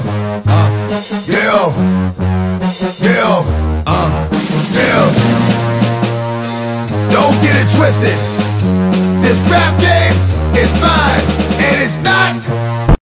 yeah, yeah. Don't get it twisted. This rap game is mine, and it's not